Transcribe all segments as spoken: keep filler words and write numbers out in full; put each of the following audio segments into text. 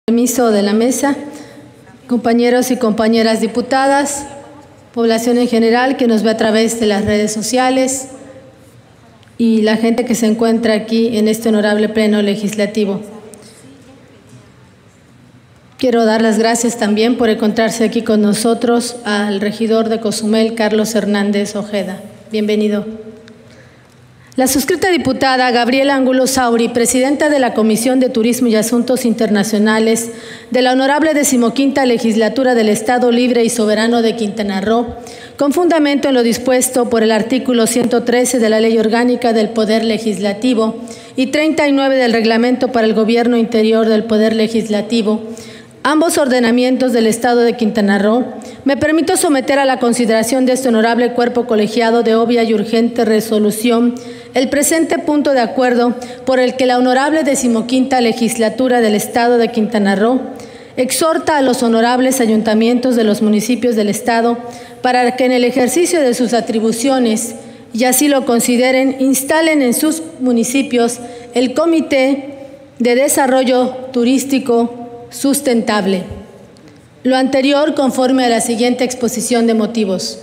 Permiso de la mesa, compañeros y compañeras diputadas, población en general que nos ve a través de las redes sociales y la gente que se encuentra aquí en este honorable pleno legislativo. Quiero dar las gracias también por encontrarse aquí con nosotros al regidor de Cozumel, Carlos Hernández Ojeda. Bienvenido. La suscrita diputada Gabriela Angulo Sauri, presidenta de la Comisión de Turismo y Asuntos Internacionales de la Honorable Decimoquinta Legislatura del Estado Libre y Soberano de Quintana Roo, con fundamento en lo dispuesto por el artículo ciento trece de la Ley Orgánica del Poder Legislativo y treinta y nueve del Reglamento para el Gobierno Interior del Poder Legislativo, ambos ordenamientos del Estado de Quintana Roo, me permito someter a la consideración de este honorable cuerpo colegiado de obvia y urgente resolución el presente punto de acuerdo por el que la honorable decimoquinta legislatura del Estado de Quintana Roo exhorta a los honorables ayuntamientos de los municipios del Estado para que en el ejercicio de sus atribuciones, y así lo consideren, instalen en sus municipios el Comité de Desarrollo Turístico Sustentable. Lo anterior conforme a la siguiente exposición de motivos.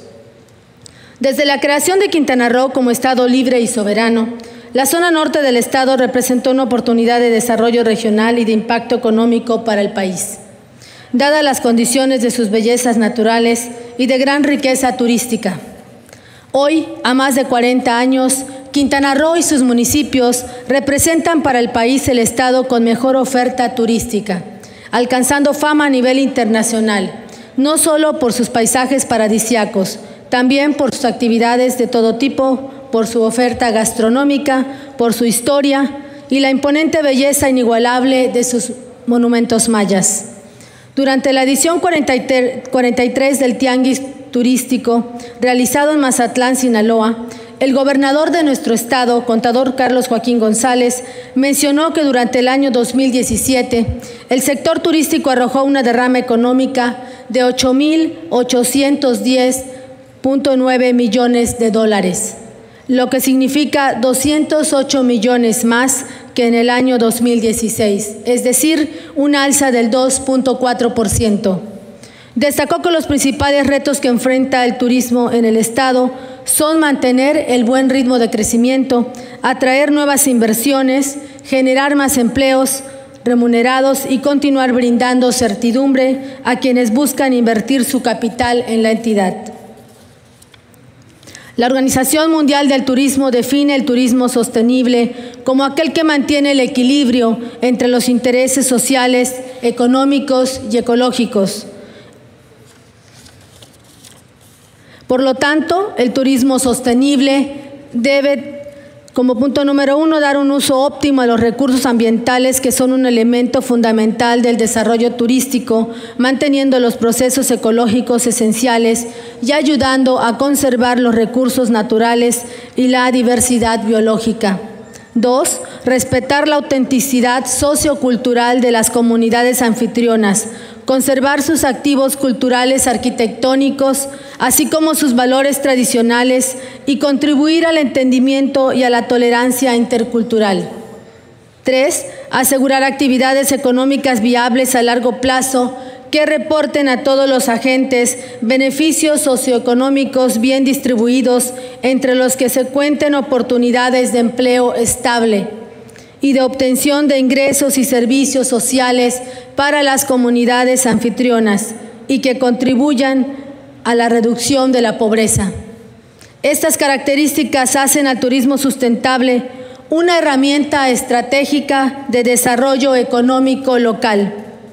Desde la creación de Quintana Roo como Estado libre y soberano, la zona norte del Estado representó una oportunidad de desarrollo regional y de impacto económico para el país, dadas las condiciones de sus bellezas naturales y de gran riqueza turística. Hoy, a más de cuarenta años, Quintana Roo y sus municipios representan para el país el Estado con mejor oferta turística, alcanzando fama a nivel internacional, no solo por sus paisajes paradisíacos, también por sus actividades de todo tipo, por su oferta gastronómica, por su historia y la imponente belleza inigualable de sus monumentos mayas. Durante la edición cuarenta y tres del Tianguis Turístico, realizado en Mazatlán, Sinaloa, el gobernador de nuestro estado, contador Carlos Joaquín González, mencionó que durante el año dos mil diecisiete el sector turístico arrojó una derrama económica de ocho mil ochocientos diez punto nueve millones de dólares, lo que significa doscientos ocho millones más que en el año dos mil dieciséis, es decir, una alza del dos punto cuatro por ciento. Destacó que los principales retos que enfrenta el turismo en el estado son mantener el buen ritmo de crecimiento, atraer nuevas inversiones, generar más empleos remunerados y continuar brindando certidumbre a quienes buscan invertir su capital en la entidad. La Organización Mundial del Turismo define el turismo sostenible como aquel que mantiene el equilibrio entre los intereses sociales, económicos y ecológicos. Por lo tanto, el turismo sostenible debe, como punto número uno, dar un uso óptimo a los recursos ambientales que son un elemento fundamental del desarrollo turístico, manteniendo los procesos ecológicos esenciales y ayudando a conservar los recursos naturales y la diversidad biológica. Dos, respetar la autenticidad sociocultural de las comunidades anfitrionas, conservar sus activos culturales arquitectónicos, así como sus valores tradicionales y contribuir al entendimiento y a la tolerancia intercultural. Tres, asegurar actividades económicas viables a largo plazo que reporten a todos los agentes beneficios socioeconómicos bien distribuidos entre los que se cuenten oportunidades de empleo estable y de obtención de ingresos y servicios sociales para las comunidades anfitrionas y que contribuyan a la reducción de la pobreza. Estas características hacen al turismo sustentable una herramienta estratégica de desarrollo económico local.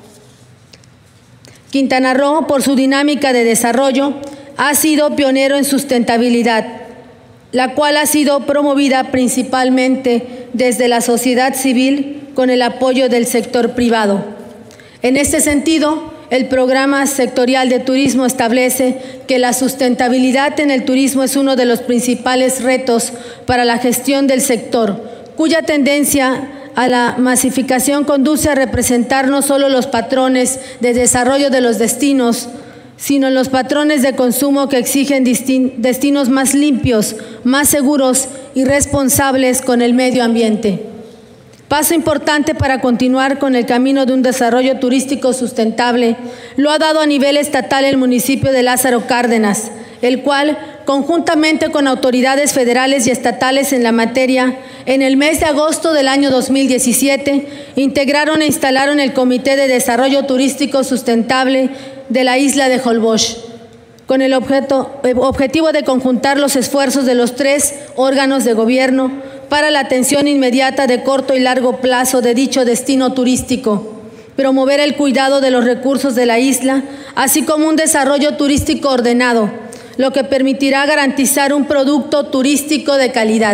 Quintana Roo, por su dinámica de desarrollo, ha sido pionero en sustentabilidad, la cual ha sido promovida principalmente desde la sociedad civil con el apoyo del sector privado. En este sentido, el Programa Sectorial de Turismo establece que la sustentabilidad en el turismo es uno de los principales retos para la gestión del sector, cuya tendencia a la masificación conduce a representar no solo los patrones de desarrollo de los destinos, sino los patrones de consumo que exigen destinos más limpios, más seguros y responsables con el medio ambiente. paso importante para continuar con el camino de un desarrollo turístico sustentable, lo ha dado a nivel estatal el municipio de Lázaro Cárdenas, el cual, conjuntamente con autoridades federales y estatales en la materia, en el mes de agosto del año dos mil diecisiete, integraron e instalaron el Comité de Desarrollo Turístico Sustentable de la isla de Holbox, con el objeto, objetivo de conjuntar los esfuerzos de los tres órganos de gobierno para la atención inmediata de corto y largo plazo de dicho destino turístico, promover el cuidado de los recursos de la isla, así como un desarrollo turístico ordenado, lo que permitirá garantizar un producto turístico de calidad.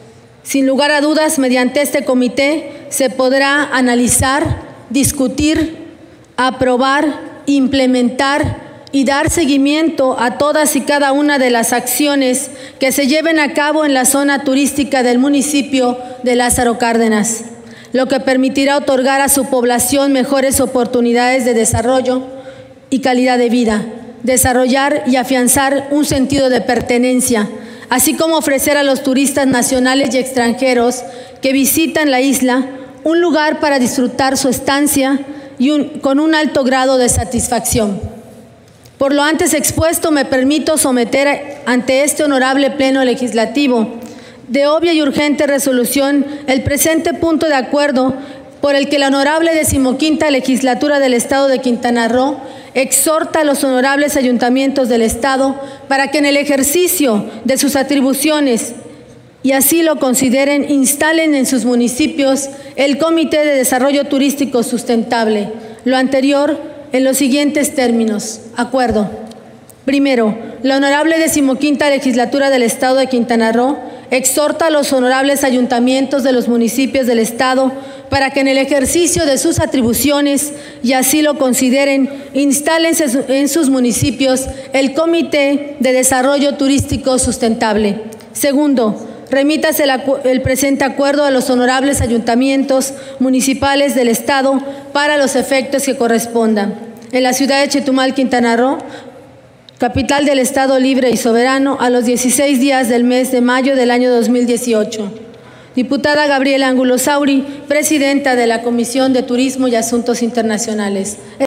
Sin lugar a dudas, mediante este comité se podrá analizar, discutir, aprobar, implementar y dar seguimiento a todas y cada una de las acciones que se lleven a cabo en la zona turística del municipio de Lázaro Cárdenas, lo que permitirá otorgar a su población mejores oportunidades de desarrollo y calidad de vida, desarrollar y afianzar un sentido de pertenencia, así como ofrecer a los turistas nacionales y extranjeros que visitan la isla un lugar para disfrutar su estancia y un, con un alto grado de satisfacción. Por lo antes expuesto, me permito someter ante este honorable Pleno Legislativo de obvia y urgente resolución el presente punto de acuerdo por el que la honorable decimoquinta Legislatura del Estado de Quintana Roo exhorta a los honorables ayuntamientos del Estado para que en el ejercicio de sus atribuciones y así lo consideren, instalen en sus municipios el Comité de Desarrollo Turístico Sustentable. Lo anterior en los siguientes términos. Acuerdo. Primero, la honorable decimoquinta Legislatura del Estado de Quintana Roo exhorta a los honorables ayuntamientos de los municipios del Estado para que en el ejercicio de sus atribuciones y así lo consideren, instalen en sus municipios el Comité de Desarrollo Turístico Sustentable. Segundo, remítase el, el presente acuerdo a los honorables ayuntamientos municipales del Estado para los efectos que correspondan. En la ciudad de Chetumal, Quintana Roo, capital del Estado libre y soberano, a los dieciséis días del mes de mayo del año dos mil dieciocho. Diputada Gabriela Angulo Sauri, presidenta de la Comisión de Turismo y Asuntos Internacionales.